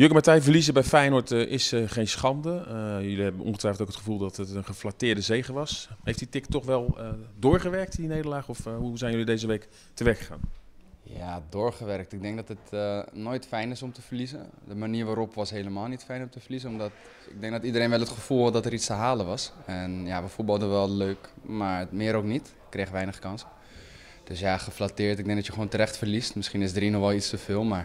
Jurgen Martijn, verliezen bij Feyenoord is geen schande. Jullie hebben ongetwijfeld ook het gevoel dat het een geflatteerde zege was. Heeft die tik toch wel doorgewerkt, die nederlaag? Of hoe zijn jullie deze week te werk gegaan? Ja, doorgewerkt. Ik denk dat het nooit fijn is om te verliezen. De manier waarop was helemaal niet fijn om te verliezen. Omdat ik denk dat iedereen wel het gevoel had dat er iets te halen was. En ja, we voetbalden wel leuk, maar meer ook niet. Ik kreeg weinig kansen. Dus ja, geflatteerd. Ik denk dat je gewoon terecht verliest. Misschien is 3 nog wel iets te veel, maar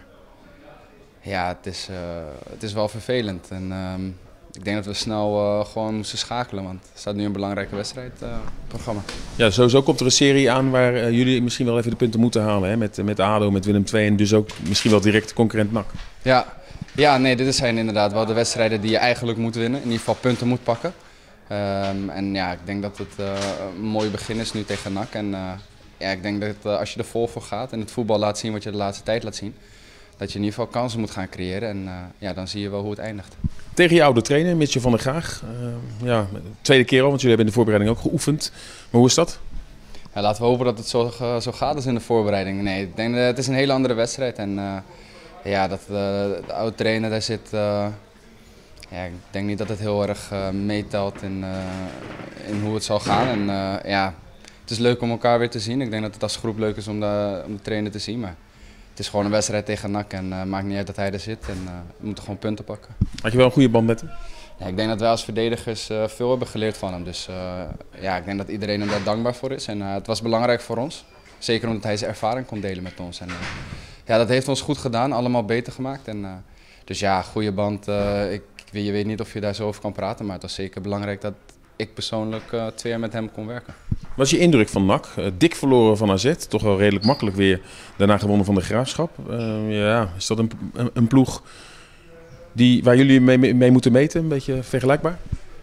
ja, het is wel vervelend. En ik denk dat we snel gewoon moesten schakelen, want er staat nu een belangrijke wedstrijd op het programma. Ja, sowieso komt er een serie aan waar jullie misschien wel even de punten moeten halen. Hè? Met ADO, met Willem II en dus ook misschien wel direct concurrent NAC. Ja, nee, dit zijn inderdaad wel de wedstrijden die je eigenlijk moet winnen. In ieder geval punten moet pakken. En ja, ik denk dat het een mooi begin is nu tegen NAC. En ja, ik denk dat als je er vol voor gaat en het voetbal laat zien wat je de laatste tijd laat zien, dat je in ieder geval kansen moet gaan creëren. En ja, dan zie je wel hoe het eindigt. Tegen je oude trainer, Mitchell van der Graag. Ja, tweede keer al, want jullie hebben in de voorbereiding ook geoefend. Maar hoe is dat? Ja, laten we hopen dat het zo gaat als in de voorbereiding. Nee, ik denk dat het is een hele andere wedstrijd. En ja, dat de oude trainer daar zit, ja, ik denk niet dat het heel erg meetelt in hoe het zal gaan. En ja, het is leuk om elkaar weer te zien. Ik denk dat het als groep leuk is om de trainer te zien. Maar het is gewoon een wedstrijd tegen NAC en het maakt niet uit dat hij er zit. En we moeten gewoon punten pakken. Had je wel een goede band met hem? Ja, ik denk dat wij als verdedigers veel hebben geleerd van hem. Dus ja, ik denk dat iedereen hem daar dankbaar voor is. En het was belangrijk voor ons. Zeker omdat hij zijn ervaring kon delen met ons. En ja, dat heeft ons goed gedaan, allemaal beter gemaakt. En, dus ja, goede band. Je weet niet of je daar zo over kan praten, maar het was zeker belangrijk dat ik persoonlijk 2 jaar met hem kon werken. Wat is je indruk van NAC? Dik verloren van AZ, toch wel redelijk makkelijk weer. Daarna gewonnen van de Graafschap. Ja, is dat een ploeg waar jullie mee moeten meten? Een beetje vergelijkbaar?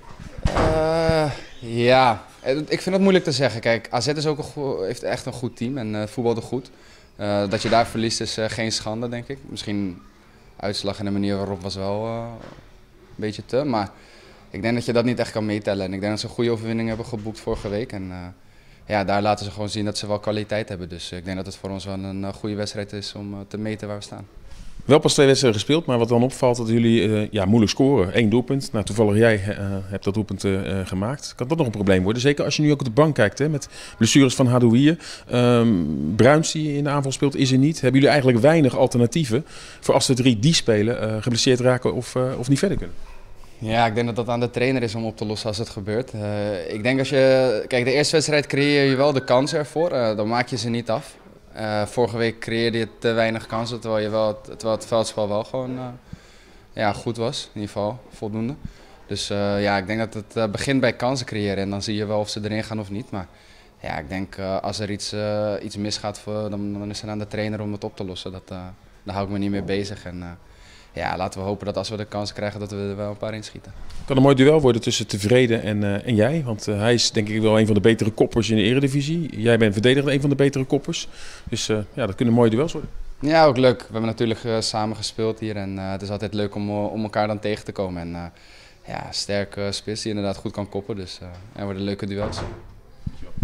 Ja, ik vind het moeilijk te zeggen. Kijk, AZ is ook heeft echt een goed team en voetbalde goed. Dat je daar verliest is geen schande, denk ik. Misschien uitslag en de manier waarop was wel een beetje te. Maar ik denk dat je dat niet echt kan meetellen. En ik denk dat ze een goede overwinning hebben geboekt vorige week. En ja, daar laten ze gewoon zien dat ze wel kwaliteit hebben. Dus ik denk dat het voor ons wel een goede wedstrijd is om te meten waar we staan. Wel pas 2 wedstrijden gespeeld, maar wat dan opvalt dat jullie moeilijk scoren. 1 doelpunt. Nou, toevallig jij hebt dat doelpunt gemaakt. Kan dat nog een probleem worden? Zeker als je nu ook op de bank kijkt, hè, met blessures van Hadouier. Bruins die in de aanval speelt, is er niet. Hebben jullie eigenlijk weinig alternatieven voor als de 3 die spelen geblesseerd raken of niet verder kunnen? Ja, ik denk dat dat aan de trainer is om op te lossen als het gebeurt. Ik denk kijk, de eerste wedstrijd creëer je wel de kansen ervoor, dan maak je ze niet af. Vorige week creëerde je te weinig kansen, terwijl het veldspel wel gewoon ja, goed was, in ieder geval voldoende. Dus ja, ik denk dat het begint bij kansen creëren en dan zie je wel of ze erin gaan of niet. Maar ja, ik denk als er iets misgaat, dan is het aan de trainer om het op te lossen. Daar hou ik me niet mee bezig. En, ja, laten we hopen dat als we de kans krijgen dat we er wel een paar inschieten. Het kan een mooi duel worden tussen Tevreden en jij. Want hij is denk ik wel een van de betere koppers in de Eredivisie. Jij bent verdedigend een van de betere koppers. Dus ja, dat kunnen mooie duels worden. Ja, ook leuk. We hebben natuurlijk samen gespeeld hier. En het is altijd leuk om elkaar dan tegen te komen. En ja, sterke spits die inderdaad goed kan koppen. Dus er worden leuke duels.